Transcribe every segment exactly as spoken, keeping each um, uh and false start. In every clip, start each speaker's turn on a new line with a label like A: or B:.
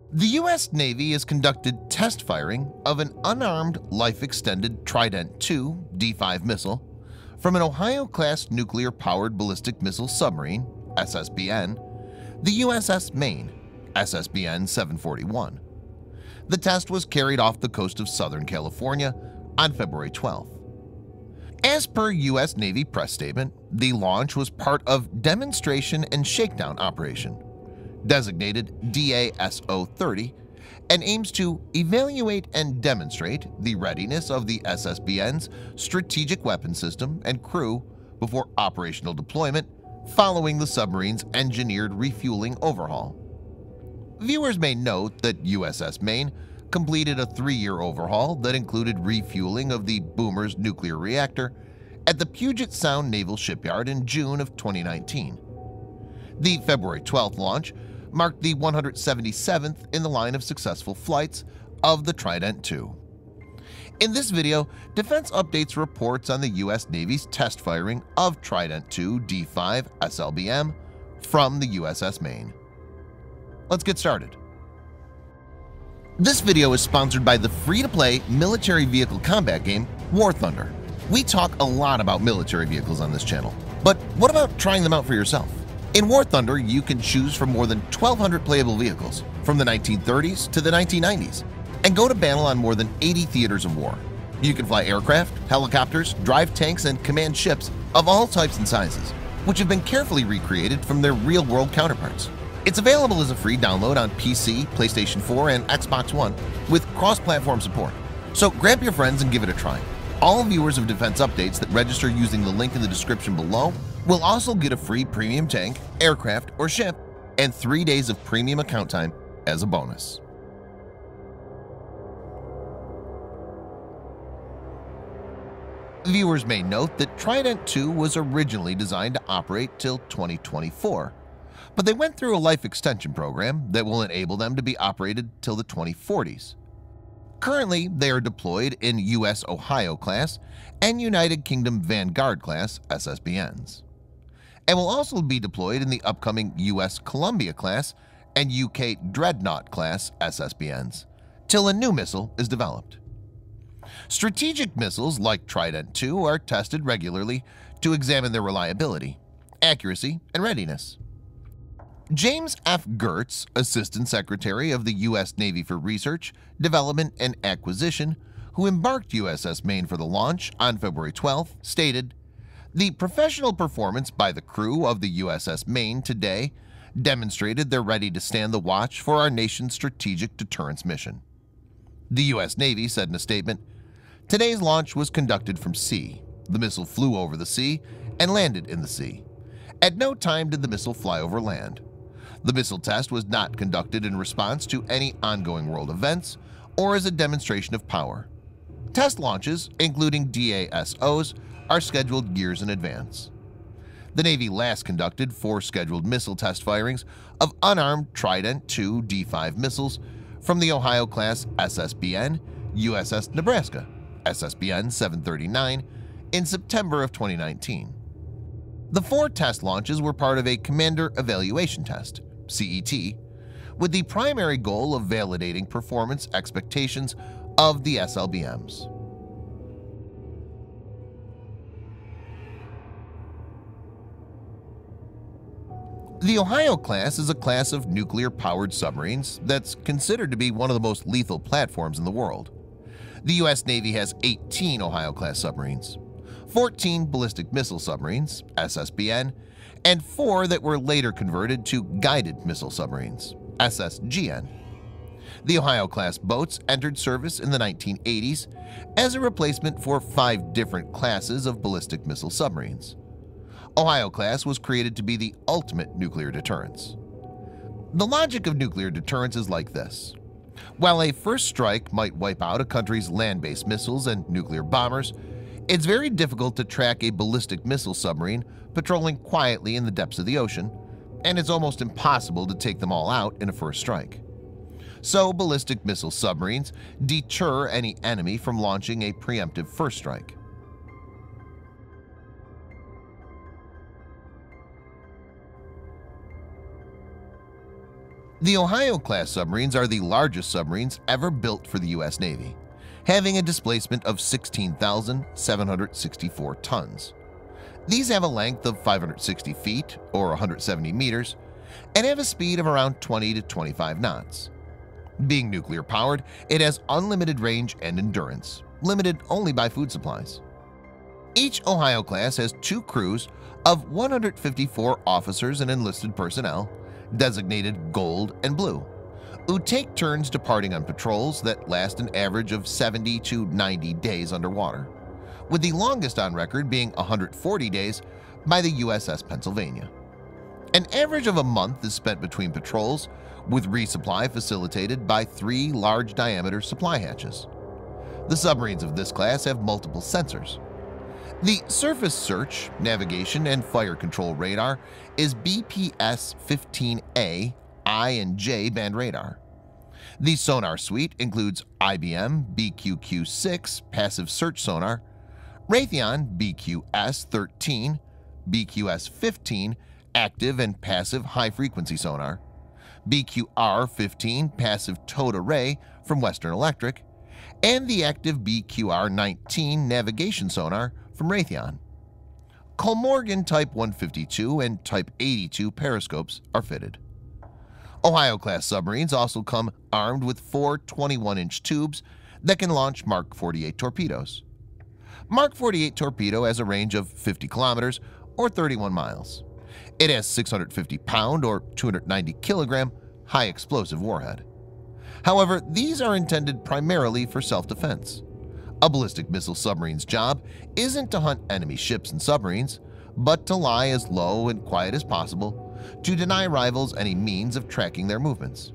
A: The U S Navy has conducted test firing of an unarmed life-extended Trident two D five missile from an Ohio-class nuclear-powered ballistic missile submarine, S S B N, the U S S Maine, S S B N seven forty-one. The test was carried off the coast of Southern California on February twelfth. As per U S Navy press statement, the launch was part of Demonstration and Shakedown Operation, designated D A S O thirty, and aims to evaluate and demonstrate the readiness of the S S B N's strategic weapon system and crew before operational deployment following the submarine's engineered refueling overhaul. Viewers may note that U S S Maine completed a three-year overhaul that included refueling of the Boomer's nuclear reactor at the Puget Sound Naval Shipyard in June of twenty nineteen. The February twelfth launch marked the one hundred seventy-seventh in the line of successful flights of the Trident two. In this video, Defense Updates reports on the U S Navy's test firing of Trident two D five S L B M from the U S S Maine. Let's get started. This video is sponsored by the free-to-play military vehicle combat game War Thunder. We talk a lot about military vehicles on this channel, but what about trying them out for yourself? In War Thunder, you can choose from more than twelve hundred playable vehicles from the nineteen thirties to the nineteen nineties and go to battle on more than eighty theaters of war. You can fly aircraft, helicopters, drive tanks, and command ships of all types and sizes, which have been carefully recreated from their real-world counterparts. It's available as a free download on P C, PlayStation four, and Xbox One with cross-platform support. So grab your friends and give it a try. All viewers of Defense Updates that register using the link in the description below will also get a free premium tank, aircraft, or ship and three days of premium account time as a bonus. Viewers may note that Trident two was originally designed to operate till twenty twenty-four, but they went through a life extension program that will enable them to be operated till the twenty forties. Currently, they are deployed in U S Ohio class and United Kingdom Vanguard class S S B Ns, and will also be deployed in the upcoming U S Columbia class and U K Dreadnought class S S B Ns till a new missile is developed. Strategic missiles like Trident two are tested regularly to examine their reliability, accuracy, and readiness. James F. Gertz, Assistant Secretary of the U S Navy for Research, Development, and Acquisition, who embarked U S S Maine for the launch on February twelfth, stated, "The professional performance by the crew of the U S S Maine today demonstrated they're ready to stand the watch for our nation's strategic deterrence mission." The U S Navy said in a statement, "Today's launch was conducted from sea. The missile flew over the sea and landed in the sea. At no time did the missile fly over land. The missile test was not conducted in response to any ongoing world events or as a demonstration of power. Test launches, including D A S Os, are scheduled years in advance." The Navy last conducted four scheduled missile test firings of unarmed Trident two D five missiles from the Ohio-class S S B N, U S S Nebraska, S S B N seven thirty-nine, in September of twenty nineteen. The four test launches were part of a Commander Evaluation Test, C E T, with the primary goal of validating performance expectations of the S L B Ms. The Ohio class is a class of nuclear-powered submarines that's considered to be one of the most lethal platforms in the world. The U S Navy has eighteen Ohio-class submarines, fourteen ballistic missile submarines, S S B N, and four that were later converted to guided missile submarines, S S G N. The Ohio-class boats entered service in the nineteen eighties as a replacement for five different classes of ballistic missile submarines. Ohio-class was created to be the ultimate nuclear deterrence. The logic of nuclear deterrence is like this. While a first strike might wipe out a country's land-based missiles and nuclear bombers, it's very difficult to track a ballistic missile submarine patrolling quietly in the depths of the ocean, and it's almost impossible to take them all out in a first strike. So ballistic missile submarines deter any enemy from launching a preemptive first strike. The Ohio-class submarines are the largest submarines ever built for the U S Navy, having a displacement of sixteen thousand seven hundred sixty-four tons. These have a length of five hundred sixty feet or one hundred seventy meters and have a speed of around twenty to twenty-five knots. Being nuclear-powered, it has unlimited range and endurance, limited only by food supplies. Each Ohio class has two crews of one hundred fifty-four officers and enlisted personnel, designated Gold and Blue, who take turns departing on patrols that last an average of seventy to ninety days underwater, with the longest on record being one hundred forty days by the U S S Pennsylvania. An average of a month is spent between patrols, with resupply facilitated by three large-diameter supply hatches. The submarines of this class have multiple sensors. The surface search, navigation, and fire control radar is B P S fifteen A I and J band radar. The sonar suite includes I B M B Q Q six passive search sonar, Raytheon B Q S thirteen, B Q S fifteen active and passive high-frequency sonar, B Q R fifteen passive towed array from Western Electric, and the active B Q R nineteen navigation sonar from Raytheon. Kolmorgan Type one fifty-two and Type eighty-two periscopes are fitted. Ohio-class submarines also come armed with four twenty-one inch tubes that can launch Mark forty-eight torpedoes. Mark forty-eight torpedo has a range of fifty kilometers or thirty-one miles. It has six hundred fifty pound or two hundred ninety kilogram high-explosive warhead. However, these are intended primarily for self-defense. A ballistic missile submarine's job isn't to hunt enemy ships and submarines, but to lie as low and quiet as possible to deny rivals any means of tracking their movements.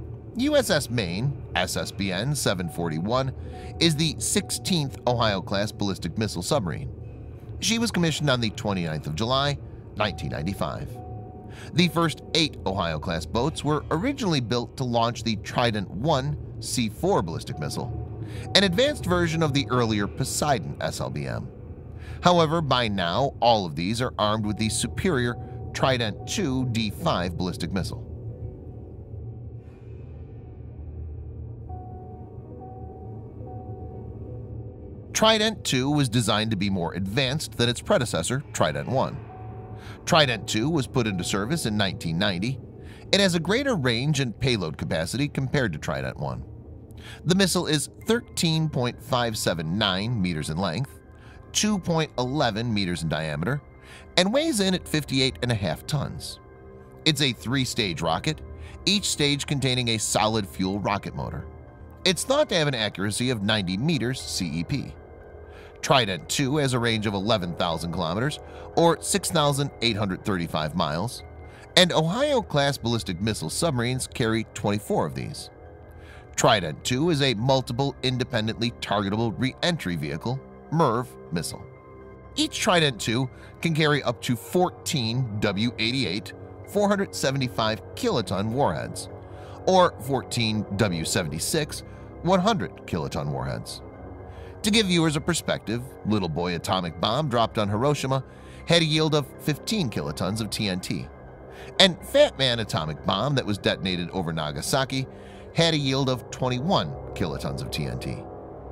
A: U S S Maine, S S B N seven forty-one, is the sixteenth Ohio-class ballistic missile submarine. She was commissioned on the twenty-ninth of July, nineteen ninety-five. The first eight Ohio-class boats were originally built to launch the Trident one C four ballistic missile, an advanced version of the earlier Poseidon S L B M. However, by now, all of these are armed with the superior Trident two D five ballistic missile. Trident two was designed to be more advanced than its predecessor, Trident one. Trident two was put into service in nineteen ninety. It has a greater range and payload capacity compared to Trident one. The missile is thirteen point five seven nine meters in length, two point one one meters in diameter, and weighs in at fifty-eight and a half tons. It's a three-stage rocket, each stage containing a solid fuel rocket motor. It's thought to have an accuracy of ninety meters C E P. Trident two has a range of eleven thousand kilometers or six thousand eight hundred thirty-five miles, and Ohio-class ballistic missile submarines carry twenty-four of these. Trident two is a multiple independently targetable re-entry vehicle (M I R V) missile. Each Trident two can carry up to fourteen W eighty-eight four hundred seventy-five kiloton warheads or fourteen W seventy-six one hundred kiloton warheads. To give viewers a perspective, Little Boy atomic bomb dropped on Hiroshima had a yield of fifteen kilotons of T N T, and Fat Man atomic bomb that was detonated over Nagasaki had a yield of twenty-one kilotons of T N T.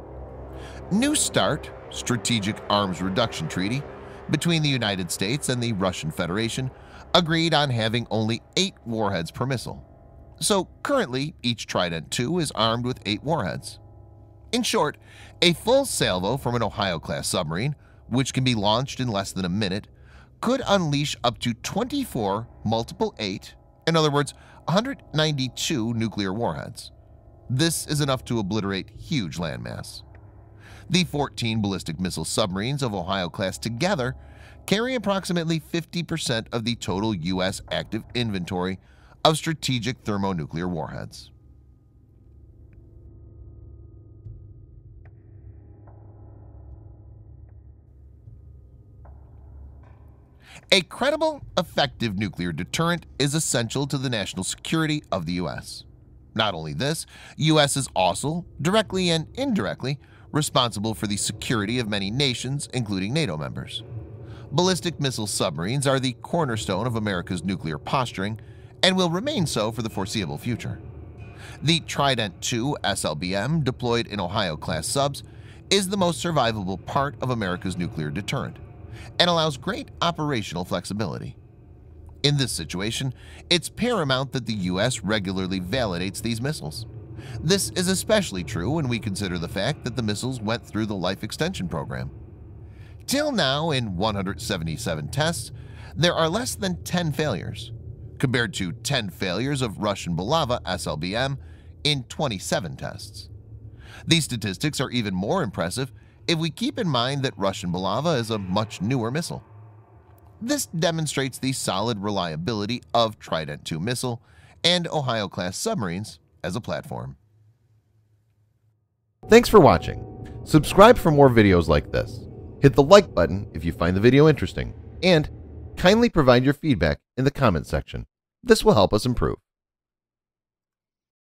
A: New START, Strategic Arms Reduction Treaty, between the United States and the Russian Federation agreed on having only eight warheads per missile. So currently, each Trident two is armed with eight warheads. In short, a full salvo from an Ohio-class submarine, which can be launched in less than a minute, could unleash up to twenty-four multiple eight, in other words, one hundred ninety-two nuclear warheads. This is enough to obliterate huge landmass. The fourteen ballistic missile submarines of Ohio-class together carry approximately fifty percent of the total U S active inventory of strategic thermonuclear warheads. A credible, effective nuclear deterrent is essential to the national security of the U S. Not only this, U S is also, directly and indirectly, responsible for the security of many nations, including NATO members. Ballistic missile submarines are the cornerstone of America's nuclear posturing and will remain so for the foreseeable future. The Trident two S L B M deployed in Ohio-class subs is the most survivable part of America's nuclear deterrent and allows great operational flexibility. In this situation, it's paramount that the U S regularly validates these missiles. This is especially true when we consider the fact that the missiles went through the life extension program. Till now, in one hundred seventy-seven tests, there are less than ten failures, compared to ten failures of Russian Bulava S L B M in twenty-seven tests. These statistics are even more impressive if we keep in mind that Russian Bulava is a much newer missile. This demonstrates the solid reliability of Trident two missile and Ohio-class submarines as a platform.
B: Thanks for watching. Subscribe for more videos like this. Hit the like button if you find the video interesting, and kindly provide your feedback in the comment section. This will help us improve.